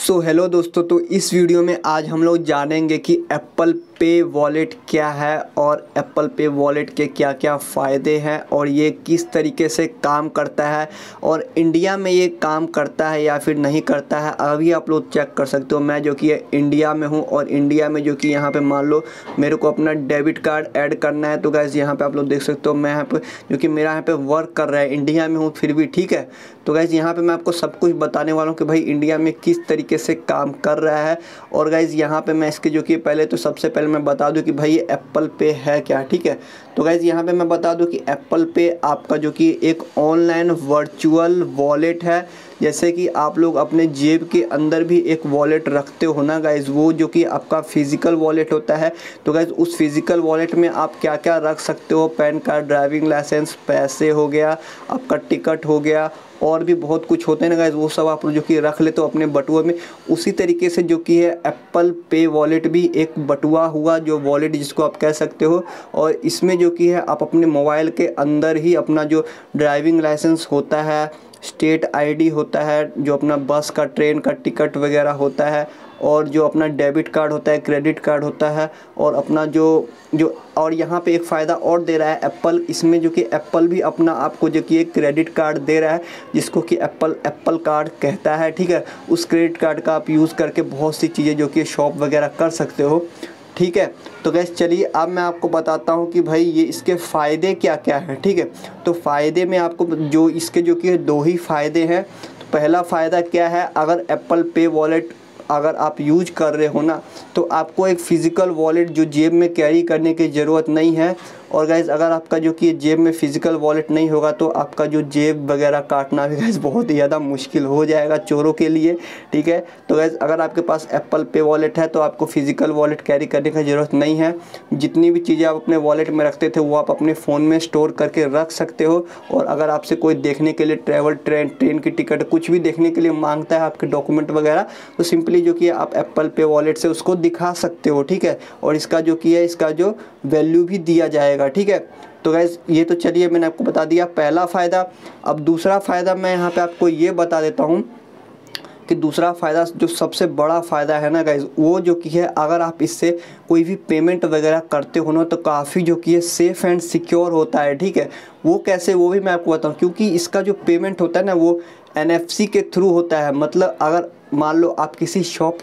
So hello दोस्तों, तो इस वीडियो में आज हम लोग जानेंगे कि एप्पल पे वॉलेट क्या है और एप्पल पे वॉलेट के क्या क्या फ़ायदे हैं और ये किस तरीके से काम करता है और इंडिया में ये काम करता है या फिर नहीं करता है। अभी आप लोग चेक कर सकते हो, मैं जो कि इंडिया में हूँ और इंडिया में जो कि यहाँ पे मान लो मेरे को अपना डेबिट कार्ड ऐड करना है। तो गाइस यहाँ पे आप लोग देख सकते हो, मैं यहाँ पे जो कि मेरा यहाँ पे वर्क कर रहा है, इंडिया में हूँ फिर भी, ठीक है। तो गाइस यहाँ पे मैं आपको सब कुछ बताने वाला हूँ कि भाई इंडिया में किस तरीके से काम कर रहा है। और गाइस यहाँ पे मैं इसके जो कि पहले तो सबसे पहले मैं बता दूं कि भाई ये एप्पल पे है क्या, ठीक है। तो गाइस यहाँ पे मैं बता दूं कि एप्पल पे आपका जो कि एक ऑनलाइन वर्चुअल वॉलेट है। जैसे कि आप लोग अपने जेब के अंदर भी एक वॉलेट रखते हो ना गाइस, वो जो कि आपका फिजिकल वॉलेट होता है। तो गाइस उस फिजिकल वॉलेट में आप क्या क्या रख सकते हो, पैन कार्ड, ड्राइविंग लाइसेंस, पैसे हो गया, आपका टिकट हो गया और भी बहुत कुछ होते हैं ना गाइस, वो सब आप जो कि रख लेते हो अपने बटुए में। उसी तरीके से जो कि है एप्पल पे वॉलेट भी एक बटुआ हुआ जो वॉलेट जिसको आप कह सकते हो। और इसमें जो कि है आप अपने मोबाइल के अंदर ही अपना जो ड्राइविंग लाइसेंस होता है, स्टेट आईडी होता है, जो अपना बस का, ट्रेन का टिकट वगैरह होता है, और जो अपना डेबिट कार्ड होता है, क्रेडिट कार्ड होता है, और अपना जो और यहाँ पे एक फ़ायदा और दे रहा है एप्पल, इसमें जो कि एप्पल भी अपना आपको जो कि एक क्रेडिट कार्ड दे रहा है जिसको कि एप्पल कार्ड कहता है, ठीक है। उस क्रेडिट कार्ड का आप यूज़ करके बहुत सी चीज़ें जो कि शॉप वगैरह कर सकते हो, ठीक है। तो गैस चलिए अब मैं आपको बताता हूँ कि भाई ये इसके फ़ायदे क्या क्या हैं, ठीक है। तो फ़ायदे में आपको जो इसके जो कि दो ही फ़ायदे हैं। तो पहला फ़ायदा क्या है, अगर एप्पल पे वॉलेट अगर आप यूज कर रहे हो ना, तो आपको एक फ़िज़िकल वॉलेट जो जेब में कैरी करने की ज़रूरत नहीं है। और गाइज़ अगर आपका जो कि जेब में फ़िज़िकल वॉलेट नहीं होगा तो आपका जो जेब वगैरह काटना भी गाइज़ बहुत ही ज़्यादा मुश्किल हो जाएगा चोरों के लिए, ठीक है। तो गाइज़ अगर आपके पास एप्पल पे वॉलेट है तो आपको फ़िज़िकल वॉलेट कैरी करने की ज़रूरत नहीं है। जितनी भी चीज़ें आप अपने वॉलेट में रखते थे वो आप अपने फ़ोन में स्टोर करके रख सकते हो। और अगर आपसे कोई देखने के लिए ट्रेन की टिकट कुछ भी देखने के लिए मांगता है, आपके डॉक्यूमेंट वगैरह, तो सिंपली जो कि आप एप्पल पे वॉलेट से उसको दिखा सकते हो, ठीक है। और इसका जो कि है इसका जो वैल्यू भी दिया जाएगा, ठीक है। तो गाइस ये तो चलिए मैंने आपको बता दिया पहला फ़ायदा। अब दूसरा फ़ायदा मैं यहाँ पे आपको ये बता देता हूँ कि दूसरा फ़ायदा जो सबसे बड़ा फ़ायदा है ना गाइज़, वो जो कि है अगर आप इससे कोई भी पेमेंट वगैरह करते हो ना तो काफ़ी जो कि है सेफ़ एंड सिक्योर होता है, ठीक है। वो कैसे, वो भी मैं आपको बताऊँ, क्योंकि इसका जो पेमेंट होता है ना वो NFC के थ्रू होता है। मतलब अगर मान लो आप किसी शॉप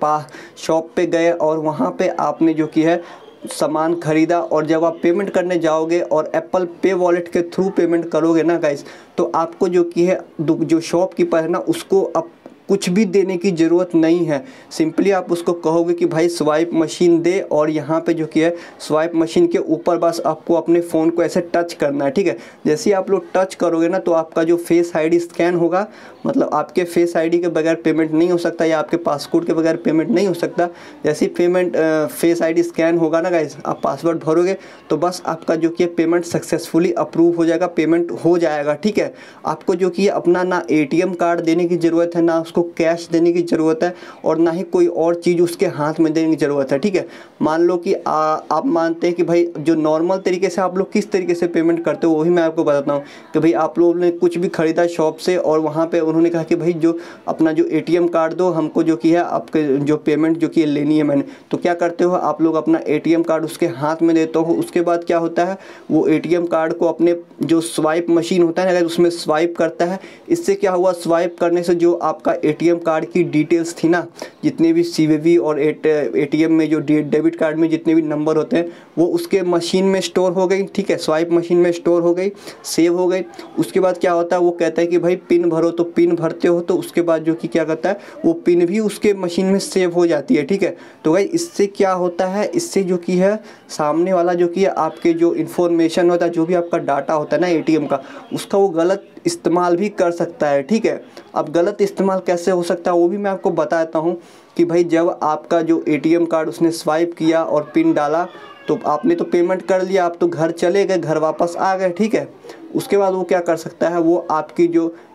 पे गए और वहाँ पे आपने जो कि है सामान ख़रीदा, और जब आप पेमेंट करने जाओगे और एप्पल पे वॉलेट के थ्रू पेमेंट करोगे ना गाइस, तो आपको जो कि है जो शॉपकीपर है ना उसको अब कुछ भी देने की ज़रूरत नहीं है। सिंपली आप उसको कहोगे कि भाई स्वाइप मशीन दे, और यहाँ पे जो कि है स्वाइप मशीन के ऊपर बस आपको अपने फ़ोन को ऐसे टच करना है, ठीक है। जैसे ही आप लोग टच करोगे ना तो आपका जो फेस आईडी स्कैन होगा, मतलब आपके फेस आईडी के बगैर पेमेंट नहीं हो सकता या आपके पासपोर्ट के बगैर पेमेंट नहीं हो सकता। जैसे ही फेस आईडी स्कैन होगा ना गाइस, आप पासवर्ड भरोगे तो बस आपका जो कि पेमेंट सक्सेसफुली अप्रूव हो जाएगा, पेमेंट हो जाएगा, ठीक है। आपको जो कि अपना ना ATM कार्ड देने की ज़रूरत है, ना उसको कैश देने की ज़रूरत है, और ना ही कोई और चीज़ उसके हाथ में देने की ज़रूरत है, ठीक है। मान लो कि आप मानते हैं कि भाई जो नॉर्मल तरीके से आप लोग किस तरीके से पेमेंट करते हो वही मैं आपको बताता हूँ कि भाई आप लोगों ने कुछ भी ख़रीदा शॉप से और वहाँ पे उन्होंने कहा कि भाई जो अपना जो ATM कार्ड दो हमको, जो कि है आपके जो पेमेंट जो कि लेनी है मैंने। तो क्या करते हो आप लोग, अपना ATM कार्ड उसके हाथ में देते हो। उसके बाद क्या होता है, वो ATM कार्ड को अपने जो स्वाइप मशीन होता है ना उसमें स्वाइप करता है। इससे क्या हुआ, स्वाइप करने से जो आपका ATM कार्ड की डिटेल्स थी ना, जितने भी CVV और ATM में जो डेबिट कार्ड में जितने भी नंबर होते हैं वो उसके मशीन में स्टोर हो गई, ठीक है। स्वाइप मशीन में स्टोर हो गई, सेव हो गई। उसके बाद क्या होता है, वो कहता है कि भाई पिन भरो, तो पिन भरते हो तो उसके बाद जो कि क्या करता है वो पिन भी उसके मशीन में सेव हो जाती है, ठीक है। तो भाई इससे क्या होता है, इससे जो कि है सामने वाला जो कि आपके जो इन्फॉर्मेशन होता है, जो भी आपका डाटा होता है ना ATM का, उसका वो गलत इस्तेमाल भी कर सकता है, ठीक है। अब गलत इस्तेमाल कैसे हो सकता है वो भी मैं आपको बताता हूँ कि भाई जब आपका जो ATM कार्ड उसने स्वाइप किया और पिन डाला तो आपने तो पेमेंट कर लिया, आप तो घर चले गए, घर वापस आ गए, ठीक है। उसके बाद वो क्या कर सकता है, वो आपकी जो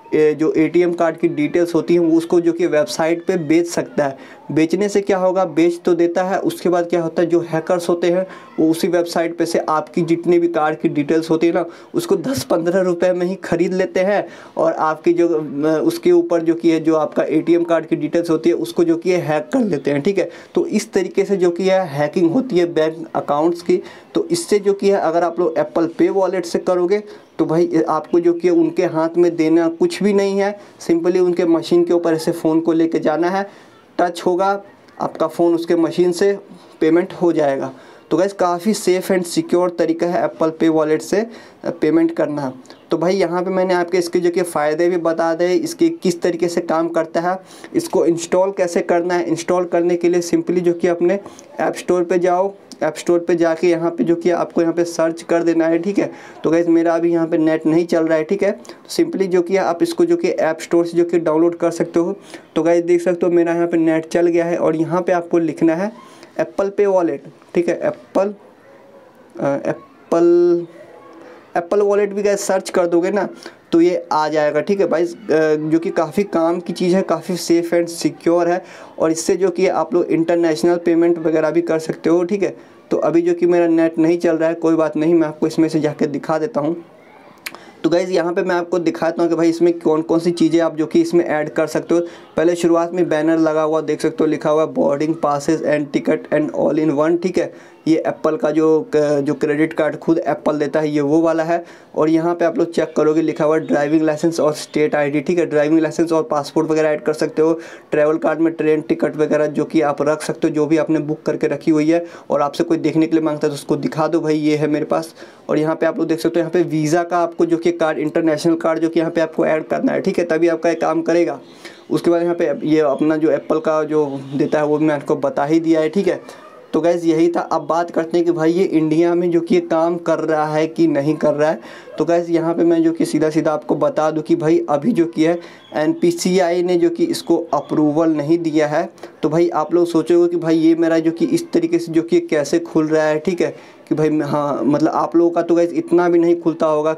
जो ATM कार्ड की डिटेल्स होती हैं वो उसको जो कि वेबसाइट पे बेच सकता है। बेचने से क्या होगा, बेच तो देता है, उसके बाद क्या होता है, जो हैकर्स होते हैं वो उसी वेबसाइट पे से आपकी जितनी भी कार्ड की डिटेल्स होती है ना उसको 10-15 रुपए में ही खरीद लेते हैं और आपकी जो उसके ऊपर जो कि है जो आपका ATM कार्ड की डिटेल्स होती है उसको जो कि है हैक कर लेते हैं। ठीक है, तो इस तरीके से जो कि है हैकिंग होती है बैंक अकाउंट्स की। तो इससे जो कि है अगर आप लोग एप्पल पे वॉलेट से करोगे तो भाई आपको जो कि उनके हाथ में देना कुछ भी नहीं है, सिंपली उनके मशीन के ऊपर ऐसे फ़ोन को लेके जाना है, टच होगा आपका फ़ोन उसके मशीन से, पेमेंट हो जाएगा। तो गाइस काफ़ी सेफ़ एंड सिक्योर तरीका है एप्पल पे वॉलेट से पेमेंट करना। तो भाई यहाँ पे मैंने आपके इसके जो कि फ़ायदे भी बता दें, इसके किस तरीके से काम करता है, इसको इंस्टॉल कैसे करना है। इंस्टॉल करने के लिए सिंपली जो कि अपने ऐप स्टोर पे जाओ, ऐप स्टोर पे जाके यहाँ पे जो कि आपको यहाँ पे सर्च कर देना है। ठीक है, तो गाइस मेरा अभी यहाँ पे नेट नहीं चल रहा है। ठीक है, तो सिंपली जो कि आप इसको जो कि ऐप स्टोर से जो कि डाउनलोड कर सकते हो। तो गाइस देख सकते हो मेरा यहाँ पे नेट चल गया है और यहाँ पे आपको लिखना है एप्पल पे वॉलेट। ठीक है, एप्पल वॉलेट भी गाइस सर्च कर दोगे ना तो ये आ जाएगा। ठीक है भाई, जो कि काफ़ी काम की चीज़ है, काफ़ी सेफ़ एंड सिक्योर है और इससे जो कि आप लोग इंटरनेशनल पेमेंट वगैरह भी कर सकते हो। ठीक है, तो अभी जो कि मेरा नेट नहीं चल रहा है, कोई बात नहीं, मैं आपको इसमें से जाकर दिखा देता हूँ। तो गाइज़ यहाँ पे मैं आपको दिखाता हूँ कि भाई इसमें कौन कौन सी चीज़ें आप जो कि इसमें ऐड कर सकते हो। पहले शुरुआत में बैनर लगा हुआ देख सकते हो, लिखा हुआ boarding passes and ticket and all in one. ठीक है, ये एप्पल का जो क्रेडिट कार्ड खुद एप्पल देता है, ये वो वाला है। और यहाँ पे आप लोग चेक करोगे लिखा हुआ ड्राइविंग लाइसेंस और स्टेट ID। ठीक है, ड्राइविंग लाइसेंस और पासपोर्ट वगैरह ऐड कर सकते हो। ट्रैवल कार्ड में ट्रेन टिकट वगैरह जो कि आप रख सकते हो, जो भी आपने बुक करके रखी हुई है और आपसे कोई देखने के लिए मांगता है तो उसको दिखा दो, भाई ये है मेरे पास। और यहाँ पे आप लोग देख सकते हो यहाँ पे वीज़ा का आपको जो कि कार्ड, इंटरनेशनल कार्ड जो कि यहाँ पे आपको ऐड करना है। ठीक है, तभी आपका ये काम करेगा। उसके बाद यहाँ पे ये अपना जो एप्पल का जो देता है वो मैं आपको बता ही दिया है। ठीक है, तो गैस यही था। अब बात करते हैं कि भाई ये इंडिया में जो कि ये काम कर रहा है कि नहीं कर रहा है। तो गैस यहाँ पे मैं जो कि सीधा सीधा आपको बता दूं कि भाई अभी जो कि है NPCI ने जो कि इसको अप्रूवल नहीं दिया है। तो भाई आप लोग सोचोगे कि भाई ये मेरा जो कि इस तरीके से जो कि कैसे खुल रहा है। ठीक है, कि भाई हाँ मतलब आप लोगों का तो गैस इतना भी नहीं खुलता होगा,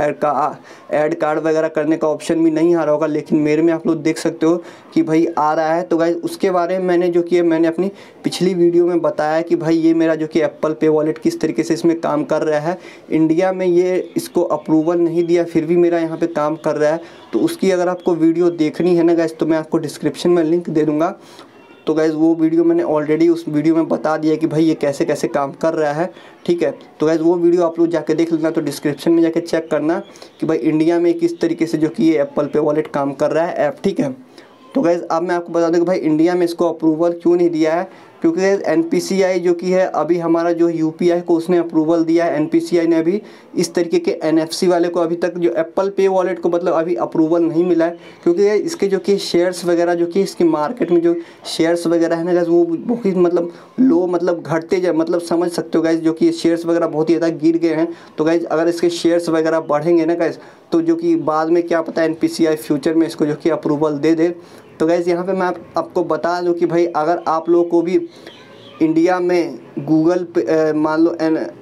ऐड कार्ड वगैरह करने का ऑप्शन भी नहीं आ रहा होगा, लेकिन मेरे में आप लोग देख सकते हो कि भाई आ रहा है। तो गैस उसके बारे में मैंने जो कि मैंने अपनी पिछली वीडियो में बताया कि भाई ये मेरा जो कि एप्पल पे वॉलेट किस तरीके से इसमें काम कर रहा है। इंडिया में ये इसको अप्रूवल नहीं दिया फिर भी मेरा यहाँ पे काम कर रहा है। तो उसकी अगर आपको वीडियो देखनी है ना गैस तो मैं आपको डिस्क्रिप्शन में लिंक दे दूँगा। तो गाइज़ वो वीडियो मैंने ऑलरेडी उस वीडियो में बता दिया कि भाई ये कैसे कैसे काम कर रहा है। ठीक है, तो गाइज़ वो वीडियो आप लोग जाके देख लेना, तो डिस्क्रिप्शन में जाके चेक करना कि भाई इंडिया में किस तरीके से जो कि ये एप्पल पे वॉलेट काम कर रहा है ऐप। ठीक है, तो गाइज़ अब मैं आपको बता दूं कि भाई इंडिया में इसको अप्रूवल क्यों नहीं दिया है, क्योंकि NPCI जो कि है अभी हमारा जो UPI को उसने अप्रूवल दिया है। NPCI ने अभी इस तरीके के NFC वाले को अभी तक जो एप्पल पे वॉलेट को मतलब अभी अप्रूवल नहीं मिला है, क्योंकि इसके जो कि शेयर्स वगैरह जो कि इसकी मार्केट में जो शेयर्स वगैरह है ना गाइस वो बहुत ही मतलब लो मतलब घटते जाए, मतलब समझ सकते हो गाइस जो कि शेयर्स वगैरह बहुत ही ज़्यादा गिर गए हैं। तो गाइस अगर इसके शेयर्स वगैरह बढ़ेंगे ना गाइस तो जो कि बाद में क्या पता NPCI फ्यूचर में इसको जो कि अप्रूवल दे दे। तो गाइस यहाँ पे मैं आपको बता दूँ कि भाई अगर आप लोगों को भी इंडिया में गूगल पे मान लो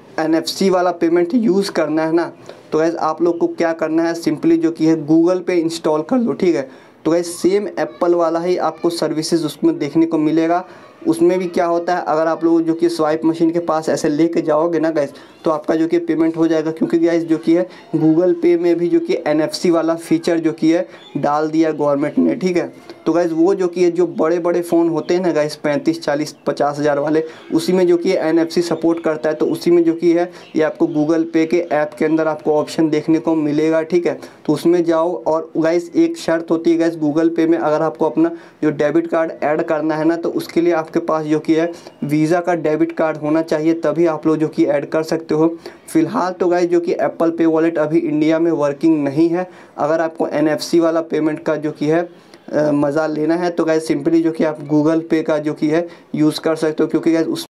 NFC वाला पेमेंट यूज़ करना है ना, तो गाइस आप लोग को क्या करना है, सिंपली जो कि है गूगल पे इंस्टॉल कर लो। ठीक है, तो गाइस सेम एप्पल वाला ही आपको सर्विसेज उसमें देखने को मिलेगा। उसमें भी क्या होता है, अगर आप लोग जो कि स्वाइप मशीन के पास ऐसे लेके जाओगे ना गाइस तो आपका जो कि पेमेंट हो जाएगा, क्योंकि गाइस जो कि है गूगल पे में भी जो कि NFC वाला फीचर जो कि है डाल दिया गवर्नमेंट ने। ठीक है, तो गाइस वो जो कि है जो बड़े बड़े फ़ोन होते हैं ना गाइस 35, 40, 50 हज़ार वाले, उसी में जो कि NFC सपोर्ट करता है। तो उसी में जो कि है ये आपको गूगल पे के ऐप के अंदर आपको ऑप्शन देखने को मिलेगा। ठीक है, तो उसमें जाओ और गाइस एक शर्त होती है गाइस गूगल पे में, अगर आपको अपना जो डेबिट कार्ड ऐड करना है ना तो उसके लिए आपके पास जो कि है वीज़ा का डेबिट कार्ड होना चाहिए, तभी आप लोग जो कि ऐड कर सकते हो। फिलहाल तो गाइस जो कि एप्पल पे वॉलेट अभी इंडिया में वर्किंग नहीं है। अगर आपको NFC वाला पेमेंट का जो कि है मज़ा लेना है तो गाइस सिंपली जो कि आप गूगल पे का जो कि है यूज़ कर सकते हो, क्योंकि गाइस उस